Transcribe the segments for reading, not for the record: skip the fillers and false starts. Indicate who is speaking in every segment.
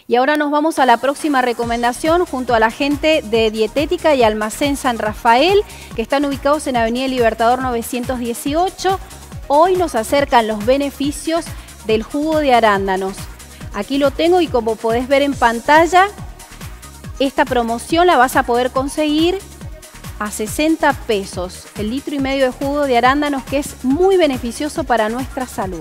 Speaker 1: Y ahora nos vamos a la próxima recomendación junto a la gente de Dietética y Almacén San Rafael, que están ubicados en Avenida Libertador 918. Hoy nos acercan los beneficios del jugo de arándanos. Aquí lo tengo y como podés ver en pantalla, esta promoción la vas a poder conseguir a 60 pesos. El litro y medio de jugo de arándanos, que es muy beneficioso para nuestra salud.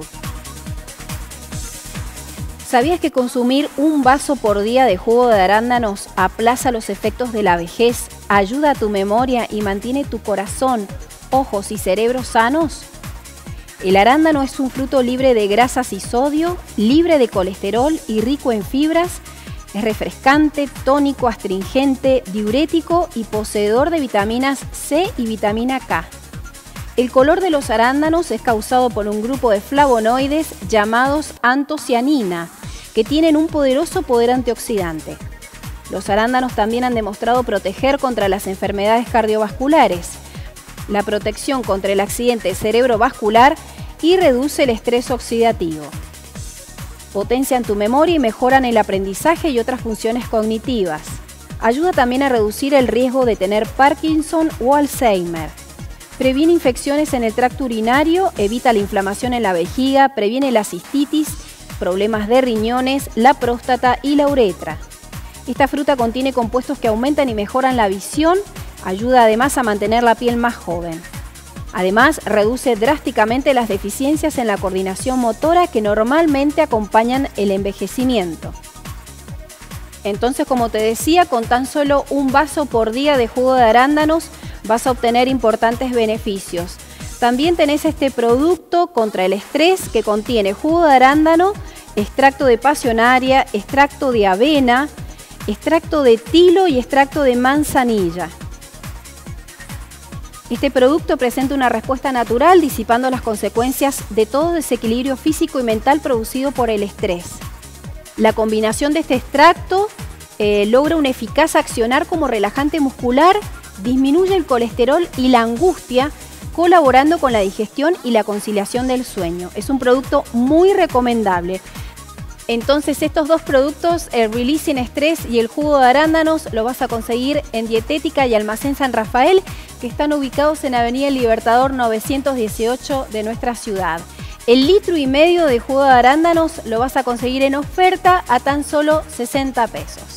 Speaker 1: ¿Sabías que consumir un vaso por día de jugo de arándanos aplaza los efectos de la vejez, ayuda a tu memoria y mantiene tu corazón, ojos y cerebro sanos? El arándano es un fruto libre de grasas y sodio, libre de colesterol y rico en fibras. Es refrescante, tónico, astringente, diurético y poseedor de vitaminas C y vitamina K. El color de los arándanos es causado por un grupo de flavonoides llamados antocianina, que tienen un poderoso poder antioxidante. Los arándanos también han demostrado proteger contra las enfermedades cardiovasculares, la protección contra el accidente cerebrovascular y reduce el estrés oxidativo. Potencian tu memoria y mejoran el aprendizaje y otras funciones cognitivas. Ayuda también a reducir el riesgo de tener Parkinson o Alzheimer. Previene infecciones en el tracto urinario, evita la inflamación en la vejiga, previene la cistitis, problemas de riñones, la próstata y la uretra. Esta fruta contiene compuestos que aumentan y mejoran la visión, ayuda además a mantener la piel más joven. Además, reduce drásticamente las deficiencias en la coordinación motora que normalmente acompañan el envejecimiento. Entonces, como te decía, con tan solo un vaso por día de jugo de arándanos vas a obtener importantes beneficios. También tenés este producto contra el estrés que contiene jugo de arándano, extracto de pasionaria, extracto de avena, extracto de tilo y extracto de manzanilla. Este producto presenta una respuesta natural disipando las consecuencias de todo desequilibrio físico y mental producido por el estrés. La combinación de este extracto logra un eficaz accionar como relajante muscular, disminuye el colesterol y la angustia, colaborando con la digestión y la conciliación del sueño. Es un producto muy recomendable. Entonces estos dos productos, el Releasing Stress y el jugo de arándanos, lo vas a conseguir en Dietética y Almacén San Rafael, que están ubicados en Avenida Libertador 918 de nuestra ciudad. El litro y medio de jugo de arándanos lo vas a conseguir en oferta a tan solo 60 pesos.